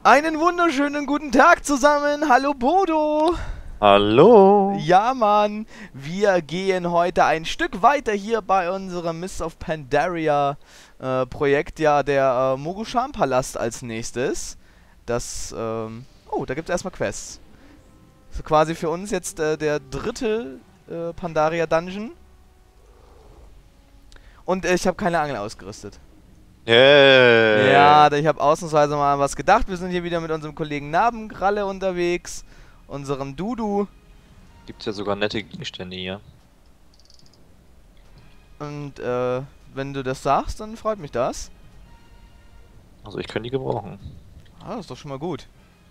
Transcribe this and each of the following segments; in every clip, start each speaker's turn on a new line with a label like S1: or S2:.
S1: Einen wunderschönen guten Tag zusammen. Hallo Bodo.
S2: Hallo.
S1: Ja, Mann. Wir gehen heute ein Stück weiter hier bei unserem Mists of Pandaria Projekt. Ja, der Mogushan-Palast als nächstes. Oh, da gibt es erstmal Quests. So quasi für uns jetzt der dritte Pandaria-Dungeon. Und ich habe keine Angel ausgerüstet. Ja,
S2: Yay.
S1: ich habe ausnahmsweise mal was gedacht. Wir sind hier wieder mit unserem Kollegen Nabenkralle unterwegs. Unserem Dudu.
S2: Gibt's ja sogar nette Gegenstände hier.
S1: Und wenn du das sagst, dann freut mich das.
S2: Also ich kann die gebrauchen.
S1: Ah, das ist doch schon mal gut.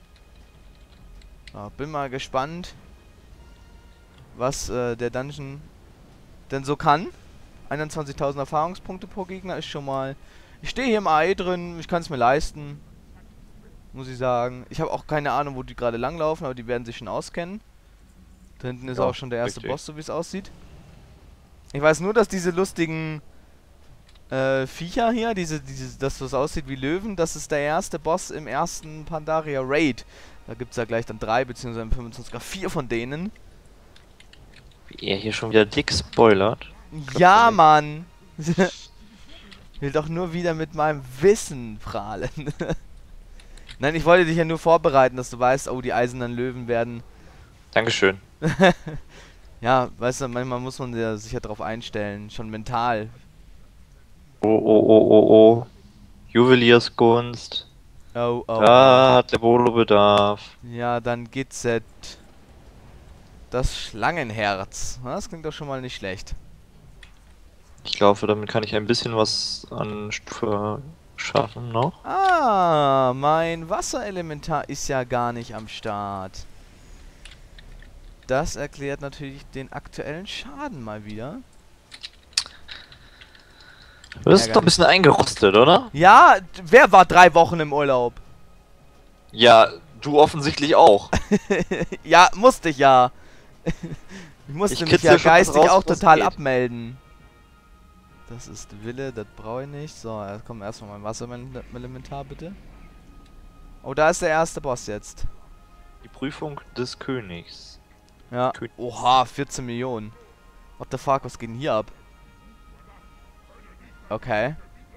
S1: So, bin mal gespannt, was der Dungeon denn so kann. 21.000 Erfahrungspunkte pro Gegner ist schon mal... Ich stehe hier im AI drin, ich kann es mir leisten. Muss ich sagen. Ich habe auch keine Ahnung, wo die gerade langlaufen, aber die werden sich schon auskennen. Da hinten ist
S2: Ja,
S1: auch schon der erste
S2: richtig.
S1: Boss, so wie es aussieht. Ich weiß nur, dass diese lustigen Viecher hier, das was aussieht wie Löwen, das ist der erste Boss im ersten Pandaria Raid. Da gibt es ja gleich dann 3 bzw. im 25er 4 von denen.
S2: Wie er hier schon wieder dick spoilert.
S1: Ja, Mann! Ich will doch nur wieder mit meinem Wissen prahlen. Nein, ich wollte dich ja nur vorbereiten, dass du weißt, oh, die eisernen Löwen werden...
S2: Dankeschön.
S1: Ja, weißt du, manchmal muss man sich ja darauf einstellen, schon mental.
S2: Oh, oh, oh, oh, oh. Juwelierskunst.
S1: Oh, oh.
S2: Da hat der Bolo Bedarf.
S1: Ja, dann GZ. Das Schlangenherz. Das klingt doch schon mal nicht schlecht.
S2: Ich glaube, damit kann ich ein bisschen was an Stufe schaffen noch.
S1: Ah, mein Wasserelementar ist ja gar nicht am Start. Das erklärt natürlich den aktuellen Schaden mal wieder.
S2: Du bist doch ein bisschen eingerostet, oder?
S1: Ja, wer war 3 Wochen im Urlaub?
S2: Ja, du offensichtlich auch.
S1: Ja, musste ich ja. Ich musste
S2: Ich
S1: mich
S2: kitzel
S1: ja
S2: schon was
S1: geistig
S2: raus,
S1: auch
S2: was
S1: total
S2: geht.
S1: abmelden. Das ist Wille, das brauche ich nicht. So, jetzt kommt erstmal mein Wasserelementar, bitte. Oh, da ist der erste Boss jetzt.
S2: Die Prüfung des Königs.
S1: Ja.
S2: König.
S1: Oha, 14 Millionen. What the fuck, was geht denn hier ab? Okay.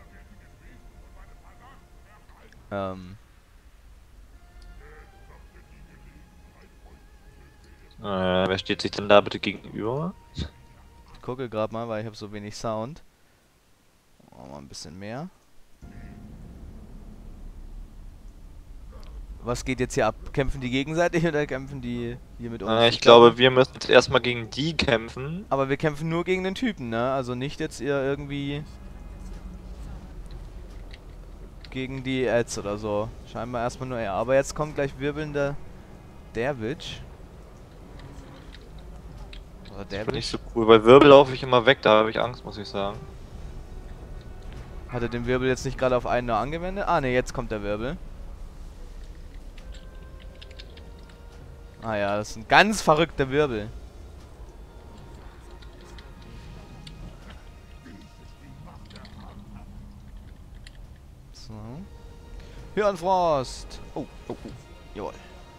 S2: Wer steht sich denn da bitte gegenüber?
S1: Ich gucke gerade mal, weil ich habe so wenig Sound. Oh, mal ein bisschen mehr. Was geht jetzt hier ab? Kämpfen die gegenseitig oder kämpfen die hier mit uns?
S2: Ich glaube, wir müssen jetzt erstmal gegen die kämpfen.
S1: Aber wir kämpfen nur gegen den Typen, ne? Also nicht jetzt ihr irgendwie gegen die Ads oder so. Scheinbar erstmal nur er. Aber jetzt kommt gleich wirbelnder Derwitch. Oder
S2: Das finde ich
S1: Derwitch.
S2: so cool. Bei Wirbel laufe ich immer weg, da habe ich Angst, muss ich sagen.
S1: Hat er den Wirbel jetzt nicht gerade auf einen nur angewendet? Ah ne, jetzt kommt der Wirbel. Ah ja, das ist ein ganz verrückter Wirbel. So. Hirnfrost. Oh, oh, oh. Jawohl.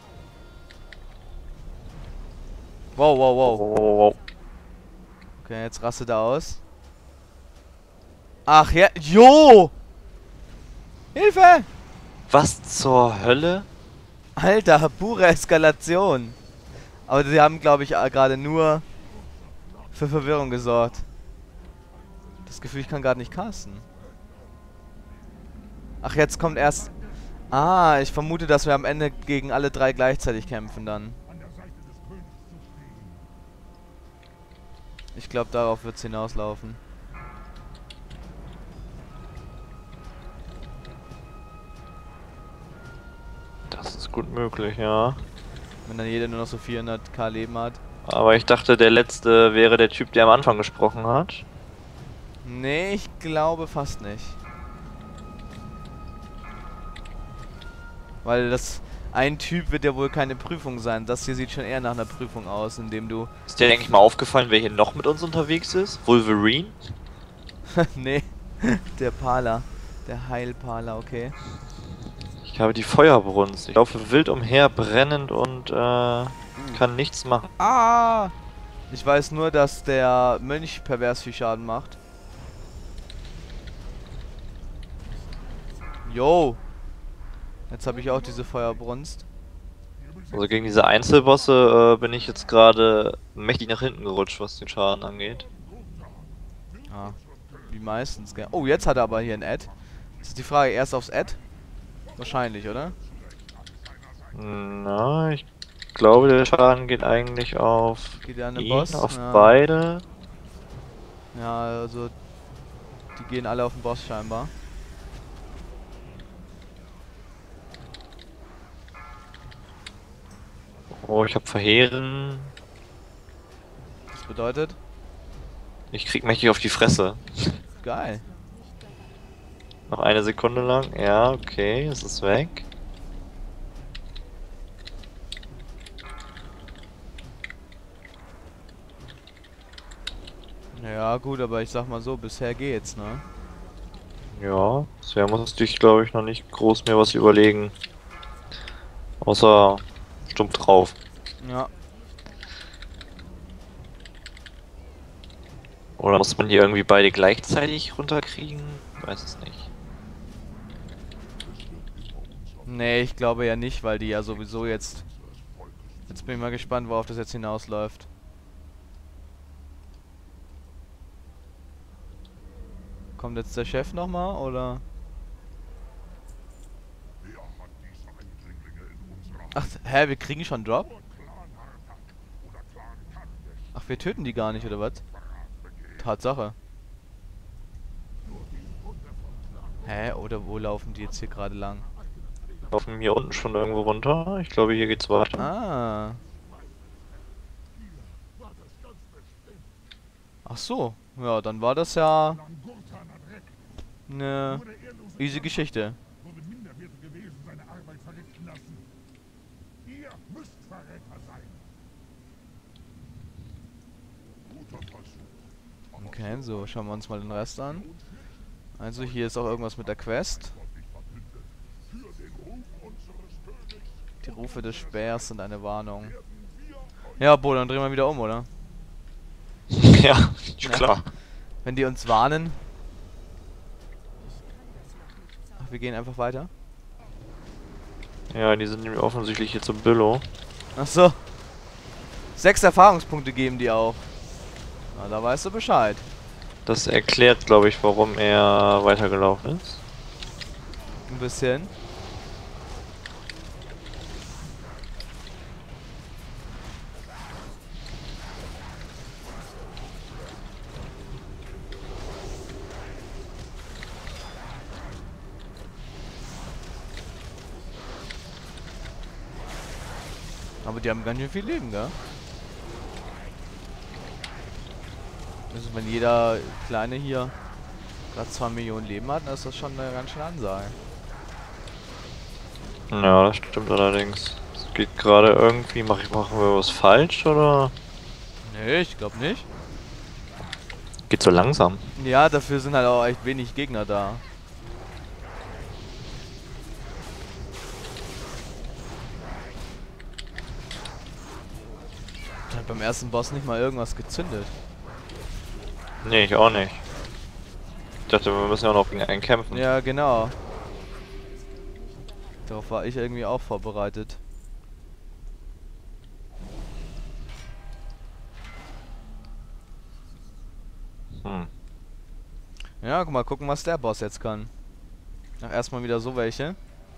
S1: Wow, wow, wow.
S2: Oh.
S1: Okay, jetzt rastet er aus. Ach ja, jo! Hilfe!
S2: Was zur Hölle?
S1: Alter, pure Eskalation. Aber sie haben, glaube ich, gerade nur für Verwirrung gesorgt. Das Gefühl, ich kann gerade nicht casten. Ach, jetzt kommt erst... Ah, ich vermute, dass wir am Ende gegen alle 3 gleichzeitig kämpfen dann. Ich glaube, darauf wird es hinauslaufen.
S2: Das ist gut möglich, ja.
S1: Wenn dann jeder nur noch so 400k Leben hat.
S2: Aber ich dachte, der letzte wäre der Typ, der am Anfang gesprochen hat.
S1: Nee, ich glaube fast nicht. Weil das... Ein Typ wird ja wohl keine Prüfung sein. Das hier sieht schon eher nach einer Prüfung aus, indem du...
S2: Ist dir eigentlich mal aufgefallen, wer hier noch mit uns unterwegs ist? Wolverine?
S1: Nee, der Pala. Der Heilpala, okay.
S2: Ich habe die Feuerbrunst. Ich laufe wild umher, brennend und kann nichts machen.
S1: Ah! Ich weiß nur, dass der Mönch pervers viel Schaden macht. Yo! Jetzt habe ich auch diese Feuerbrunst.
S2: Also gegen diese Einzelbosse bin ich jetzt gerade mächtig nach hinten gerutscht, was den Schaden angeht.
S1: Ah, wie meistens, gell? Oh, jetzt hat er aber hier ein Ad. Das ist die Frage, erst aufs Ad? Wahrscheinlich, oder?
S2: Na, ich glaube, der Schaden geht eigentlich auf
S1: Geht er an den
S2: ihn,
S1: Boss?
S2: auf
S1: Ja.
S2: beide.
S1: Ja, also die gehen alle auf den Boss scheinbar.
S2: Oh, ich habe Verheeren.
S1: Das bedeutet?
S2: Ich krieg mächtig auf die Fresse.
S1: Geil.
S2: Noch eine Sekunde lang. Ja, okay, es ist weg.
S1: Ja, gut, aber ich sag mal so, bisher geht's, ne?
S2: Ja, bisher musste ich, glaube ich, noch nicht groß mir was überlegen. Außer stumpf drauf.
S1: Ja.
S2: Oder muss man die irgendwie beide gleichzeitig runterkriegen? Ich weiß es nicht.
S1: Nee, ich glaube ja nicht, weil die ja sowieso jetzt... Jetzt bin ich mal gespannt, worauf das jetzt hinausläuft. Kommt jetzt der Chef nochmal, oder? Ach, hä, wir kriegen schon Drop? Ach, wir töten die gar nicht, oder was? Tatsache. Hä, oder wo laufen die jetzt hier gerade lang?
S2: Laufen hier unten schon irgendwo runter? Ich glaube, hier geht's weiter.
S1: Ah. Ach so. Ja, dann war das ja eine easy Geschichte.
S3: Wurde minderwertig gewesen, seine Arbeit verrichten lassen. Ihr müsst Verräter sein. Guter Versuch.
S1: Okay, so, schauen wir uns mal den Rest an. Also hier ist auch irgendwas mit der Quest.
S3: Für den Ruf unseres Königs
S1: Die Rufe des Speers sind eine Warnung. Ja, Bo, dann drehen wir wieder um, oder?
S2: Ja, ist
S1: Ja.
S2: klar.
S1: Wenn die uns warnen. Ach, wir gehen einfach weiter.
S2: Ja, die sind nämlich offensichtlich hier zum Billo.
S1: Ach so. 6 Erfahrungspunkte geben die auch. Na, da weißt du Bescheid.
S2: Das erklärt, glaube ich, warum er weitergelaufen ist.
S1: Ein bisschen. Aber die haben ganz schön viel Leben, gell? Also wenn jeder Kleine hier gerade 2 Millionen Leben hat, dann ist das schon eine ganz schöne Ansage.
S2: Ja, das stimmt allerdings. Es geht gerade irgendwie, machen wir was falsch oder?
S1: Nee, ich glaube nicht.
S2: Geht so langsam.
S1: Ja, dafür sind halt auch echt wenig Gegner da. Hat beim ersten Boss nicht mal irgendwas gezündet.
S2: Nee, ich auch nicht. Ich dachte, wir müssen ja auch noch gegen einen kämpfen.
S1: Ja, genau. Darauf war ich irgendwie auch vorbereitet.
S2: Hm.
S1: Ja, guck mal, gucken, was der Boss jetzt kann. Ach, erstmal wieder so welche.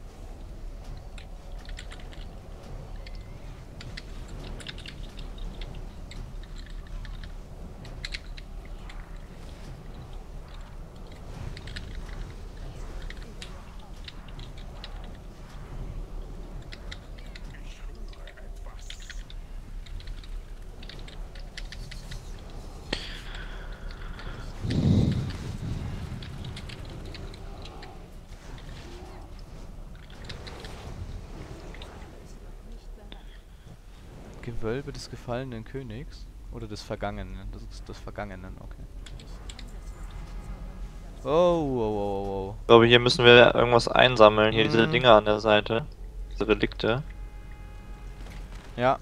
S1: Gewölbe des gefallenen Königs? Oder des Vergangenen? Das ist des Vergangenen, okay. Oh, oh,
S2: Ich glaube, hier müssen wir irgendwas einsammeln. Hier diese
S1: Mhm.
S2: Dinger an der Seite. Diese Relikte.
S1: Ja.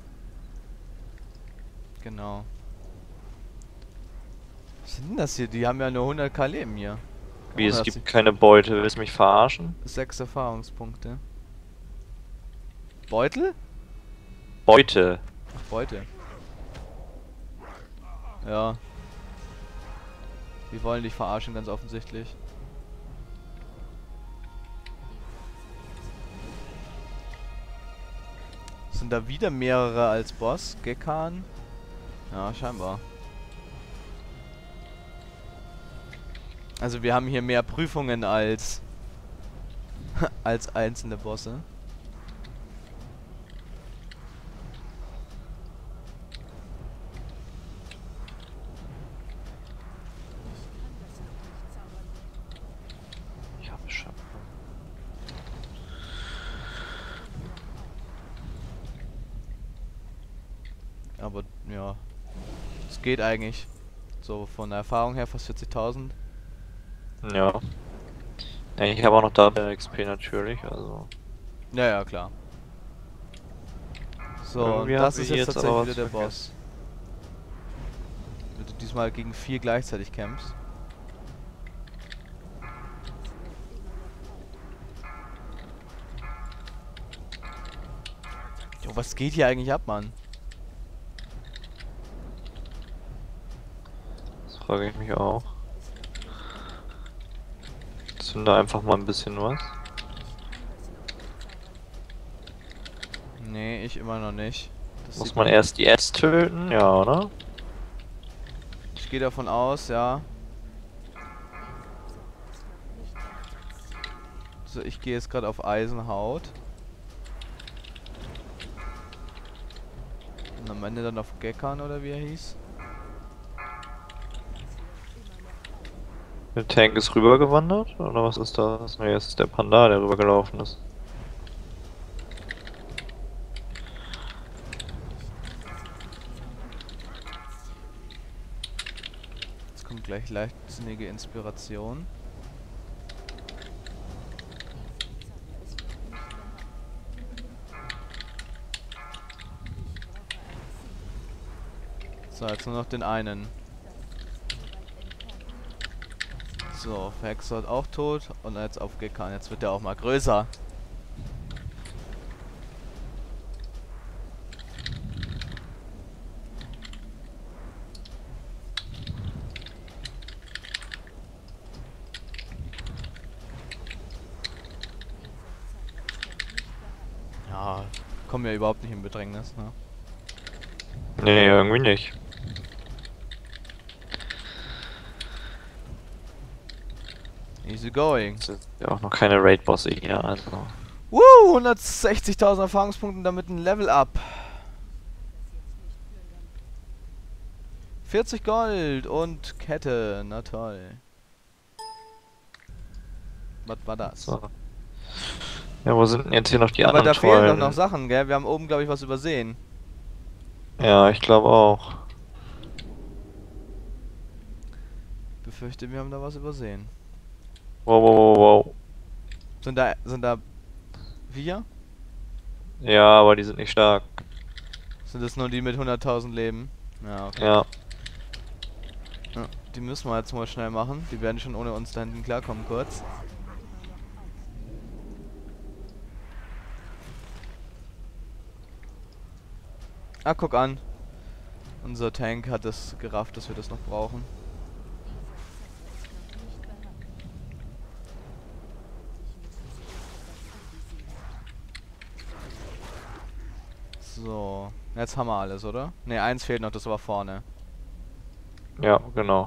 S1: Genau. Was sind denn das hier? Die haben ja nur 100k Leben hier.
S2: Wie, es
S1: das
S2: gibt keine Beute. Willst du mich verarschen?
S1: 6 Erfahrungspunkte. Beutel?
S2: Beute.
S1: Ach, Beute. Ja. Die wollen dich verarschen, ganz offensichtlich. Sind da wieder mehrere als Boss? Gekkan? Ja, scheinbar. Also wir haben hier mehr Prüfungen als als einzelne Bosse.
S2: Ich habe schon.
S1: Aber ja, es geht eigentlich. So von der Erfahrung her fast 40.000.
S2: Ja. Ja, ich habe auch noch Double XP natürlich, also.
S1: Ja, ja, klar. So,
S2: Irgendwie
S1: und das
S2: haben
S1: ist
S2: wir
S1: jetzt
S2: jetzt
S1: tatsächlich
S2: aber
S1: wieder der
S2: was
S1: Boss. Wenn du diesmal gegen 4 gleichzeitig kämpfst. Jo, was geht hier eigentlich ab, Mann?
S2: Das frage ich mich auch. Zünde einfach mal ein bisschen was.
S1: Nee, ich immer noch nicht. Das
S2: Muss
S1: sieht
S2: man erst die Ads töten? Ja, oder?
S1: Ich gehe davon aus, ja. So, ich gehe jetzt gerade auf Eisenhaut. Und am Ende dann auf Gekkan oder wie er hieß.
S2: Der Tank ist rübergewandert? Oder was ist das? Ne, jetzt ist der Panda, der rübergelaufen ist.
S1: Jetzt kommt gleich leichtsinnige Inspiration. So, jetzt nur noch den einen. So, Hexot auch tot und jetzt auf Gekkan. Jetzt wird der auch mal größer. Ja, kommen ja überhaupt nicht in Bedrängnis, ne?
S2: Nee, irgendwie nicht.
S1: Easy going.
S2: Es sind ja auch noch keine Raid-Bosse hier, also.
S1: Woo, 160.000 Erfahrungspunkte und damit ein Level up. 40 Gold und Kette, na toll. Was war das?
S2: So. Ja, wo sind denn jetzt hier noch die
S1: Aber
S2: anderen
S1: da fehlen doch
S2: tollen?
S1: noch Sachen, gell? Wir haben oben, glaube ich, was übersehen.
S2: Ja, ich glaube auch.
S1: Befürchte, wir haben da was übersehen.
S2: Wow, wow, wow, wow.
S1: Sind da 4?
S2: Ja, aber die sind nicht stark.
S1: Sind das nur die mit 100.000 Leben? Ja, okay.
S2: Ja.
S1: Ja, die müssen wir jetzt mal schnell machen. Die werden schon ohne uns da hinten klarkommen, kurz. Ah, guck an. Unser Tank hat es gerafft, dass wir das noch brauchen. So, jetzt haben wir alles, oder? Ne, eins fehlt noch, das war vorne.
S2: Ja, genau.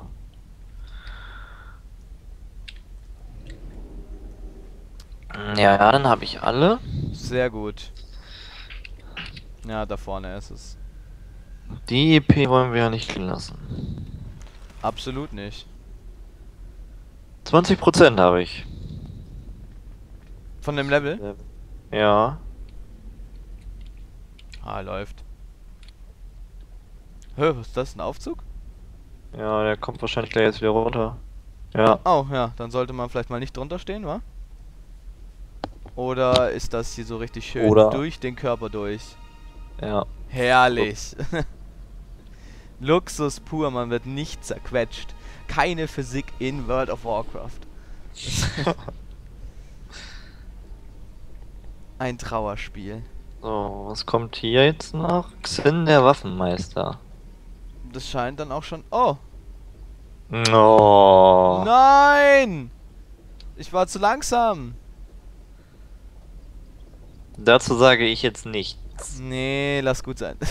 S2: Ja, dann habe ich alle.
S1: Sehr gut. Ja, da vorne ist es.
S2: Die EP wollen wir ja nicht lassen.
S1: Absolut nicht.
S2: 20% habe ich.
S1: Von dem Level?
S2: Ja.
S1: Ah, läuft. Hä, was ist das? Ein Aufzug?
S2: Ja, der kommt wahrscheinlich gleich jetzt wieder runter. Ja,
S1: Oh, ja, dann sollte man vielleicht mal nicht drunter stehen, wa? Oder ist das hier so richtig schön
S2: Oder-
S1: durch den Körper durch?
S2: ja.
S1: Herrlich. Luxus pur, man wird nicht zerquetscht. Keine Physik in World of Warcraft. Ein Trauerspiel.
S2: So, was kommt hier jetzt noch? Xin, der Waffenmeister.
S1: Das scheint dann auch schon... Oh!
S2: Oh.
S1: Nein! Ich war zu langsam.
S2: Dazu sage ich jetzt nichts.
S1: Nee, lass gut sein.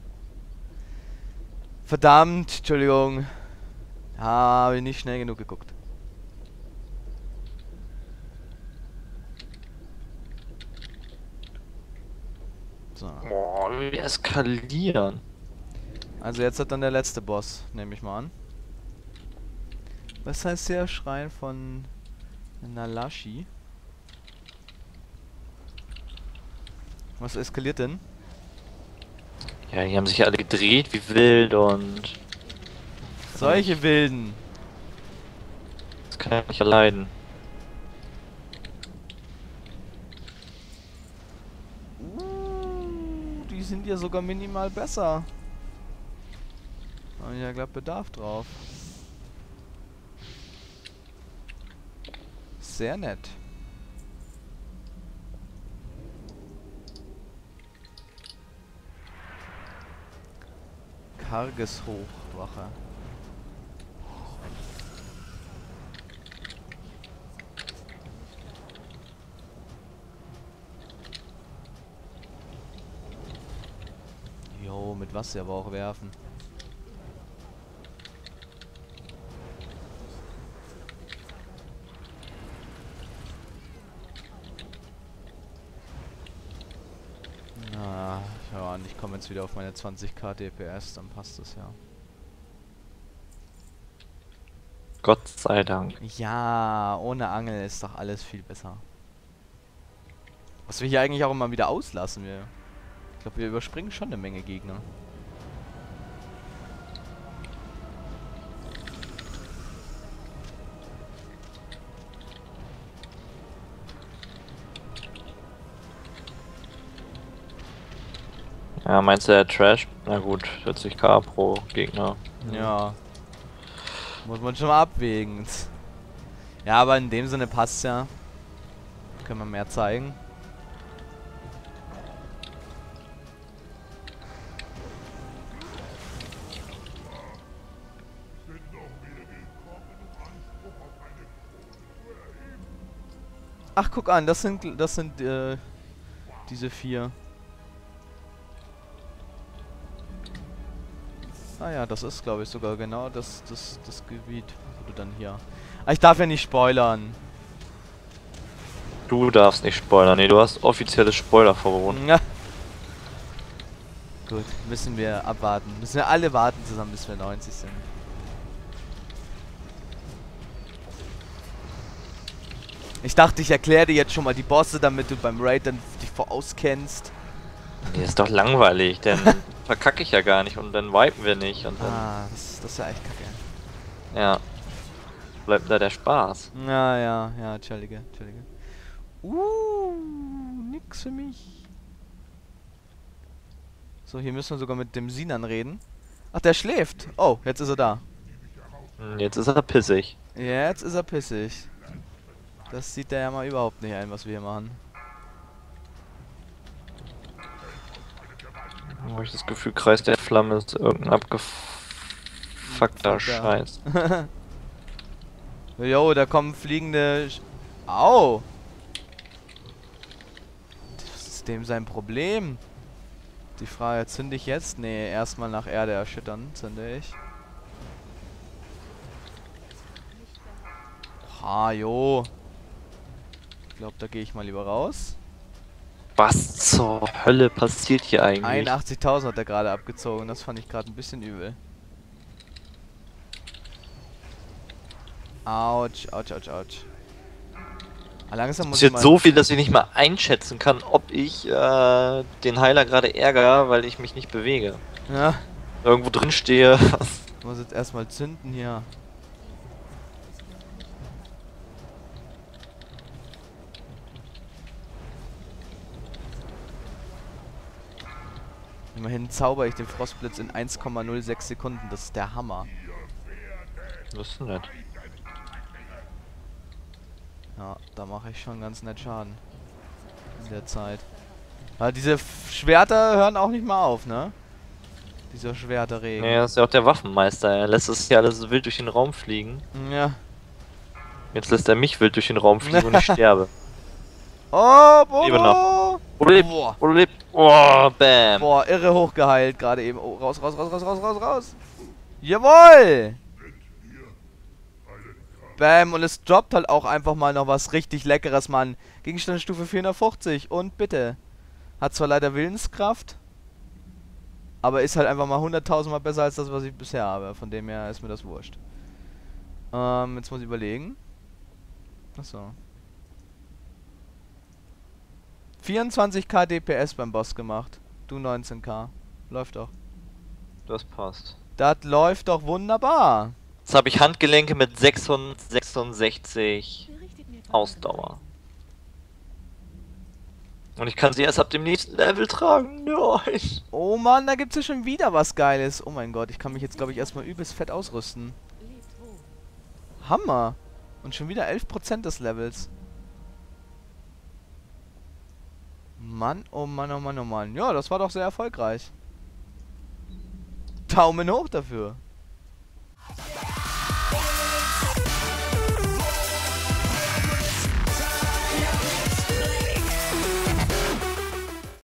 S1: Verdammt, Entschuldigung. Habe ich nicht schnell genug geguckt. So.
S2: Boah, wir eskalieren.
S1: Also jetzt hat dann der letzte Boss, nehme ich mal an. Was heißt der Schrein von Nalashi? Was eskaliert denn?
S2: Ja, die haben sich alle gedreht wie wild und
S1: Solche Wilden.
S2: das kann ich nicht erleiden.
S1: Die sind ja sogar minimal besser. Habe ich ja glatt Bedarf drauf. Sehr nett. Karges Hochwache. Jo, mit was sie aber auch werfen. Na, ja, und ich komme jetzt wieder auf meine 20k DPS, dann passt es ja.
S2: Gott sei Dank.
S1: Ja, ohne Angel ist doch alles viel besser. Was wir hier eigentlich auch immer wieder auslassen. Ich glaube, wir überspringen schon eine Menge Gegner.
S2: Ja, meinst du der Trash? Na gut, 40k pro Gegner.
S1: Ja. Muss man schon mal abwägen. Ja, aber in dem Sinne passt ja. Können wir mehr zeigen.
S3: Sind noch mehr gekommen, um Anspruch auf eine Krone zu erheben?
S1: Ach, guck an, das sind diese 4. Ah ja, das ist, glaube ich, sogar genau das Gebiet, wo du dann hier... Ah, ich darf ja nicht spoilern.
S2: Du darfst nicht spoilern, nee, du hast offizielles Spoilerverbot.
S1: Ja. Gut, müssen wir abwarten. Müssen wir alle warten zusammen, bis wir 90 sind. Ich dachte, ich erkläre dir jetzt schon mal die Bosse, damit du beim Raid dann dich vorauskennst.
S2: Nee, ist doch langweilig, denn verkacke ich ja gar nicht und dann wipen wir nicht und dann,
S1: Ah, das ist ja echt kacke.
S2: ja, bleibt da der Spaß.
S1: Ja, Entschuldige. Nix für mich. So, hier müssen wir sogar mit dem Sinan reden. Ach, der schläft. Oh, jetzt ist er da.
S2: Jetzt ist er pissig.
S1: Jetzt ist er pissig. Das sieht der ja mal überhaupt nicht ein, was wir hier machen.
S2: Habe ich das Gefühl, Kreis der Flamme ist irgendein abgefuckter Scheiß.
S1: Jo, da kommen fliegende... Au! Was ist dem sein Problem? Die Frage, zünde ich jetzt? Nee, erstmal nach Erde erschüttern, zünde ich. Ah, jo. Ich glaube, da gehe ich mal lieber raus.
S2: Was zur Hölle passiert hier eigentlich?
S1: 81.000 hat er gerade abgezogen, das fand ich gerade ein bisschen übel. Autsch. Ah, langsam muss
S2: Es
S1: ich
S2: ist
S1: mal...
S2: jetzt so viel, dass ich nicht mal einschätzen kann, ob ich den Heiler gerade ärgere, weil ich mich nicht bewege.
S1: Ja,
S2: Irgendwo drin stehe.
S1: ich muss jetzt erstmal zünden hier. Immerhin zauber ich den Frostblitz in 1,06 Sekunden. Das ist der Hammer.
S2: Das ist nett.
S1: Ja, da mache ich schon ganz nett Schaden. In der Zeit. Aber diese Schwerter hören auch nicht mal auf, ne? Dieser Schwerterregen.
S2: Ja, das ist ja auch der Waffenmeister. Er lässt es ja alles wild durch den Raum fliegen.
S1: Ja.
S2: Jetzt lässt er mich wild durch den Raum fliegen und ich sterbe.
S1: Oh,
S2: Lebe noch.
S1: Boah. Boah.
S2: Oder lebt. Oh, bam.
S1: Boah, irre hochgeheilt gerade eben. Oh, raus, raus, raus, raus, raus, raus, raus. Jawohl! Bam, und es droppt halt auch einfach mal noch was richtig Leckeres, Mann. Gegenstandsstufe 450 und bitte. Hat zwar leider Willenskraft, aber ist halt einfach mal 100.000 Mal besser als das, was ich bisher habe. Von dem her ist mir das wurscht. Jetzt muss ich überlegen. Achso. 24k DPS beim Boss gemacht. Du 19k. Läuft doch.
S2: Das passt.
S1: Das läuft doch wunderbar.
S2: Jetzt habe ich Handgelenke mit 666 Ausdauer. Und ich kann sie erst ab dem nächsten Level tragen. Nein.
S1: Oh Mann, da gibt's ja schon wieder was Geiles. Oh mein Gott, ich kann mich jetzt, glaube ich, erstmal übelst fett ausrüsten. Hammer. Und schon wieder 11% des Levels. Mann, oh Mann, oh Mann, oh Mann. Ja, das war doch sehr erfolgreich. Daumen hoch dafür.